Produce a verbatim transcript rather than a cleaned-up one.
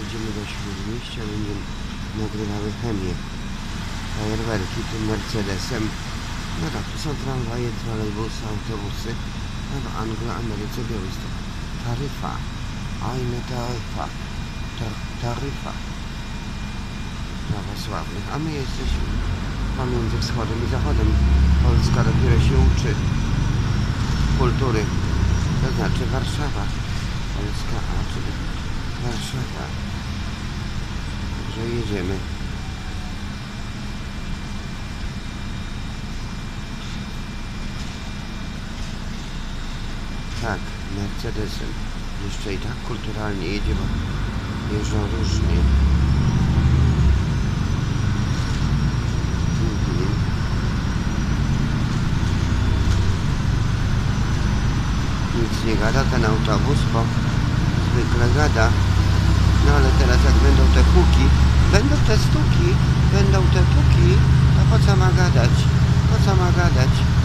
Jedziemy do Śródmieścia, będziemy nagrywały chemię. Fajerwerki tym Mercedesem. No tak, tu są tramwaje, trolejbusy, autobusy. A w Anglo-Ameryce Białystok. Taryfa. Ajme taryfa. Tar taryfa. Prawosławnych. A my jesteśmy pomiędzy wschodem i zachodem. Polska dopiero się uczy kultury. To znaczy Warszawa. Polska, a czyli Warszawa. Także jedziemy. Tak, Mercedesem. Jeszcze i tak kulturalnie jedzie, bo jeżdżą różnie. Mhm. Nic nie gada ten autobus, bo zwykle gada. No ale teraz jak będą te huki, będą te stuki, będą te puki, to po co ma gadać? Po co ma gadać?